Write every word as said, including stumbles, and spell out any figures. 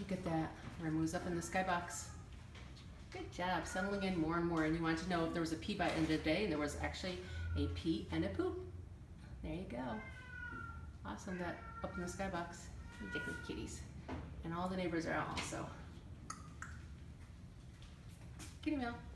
Look at that. Ramu's up in the skybox. Good job, settling in more and more. And you want to know if there was a pee by the end of the day, and there was actually a pee and a poop. There you go. Awesome, that up in the skybox. Ridiculous kitties. And all the neighbors are out also. Kitty mail.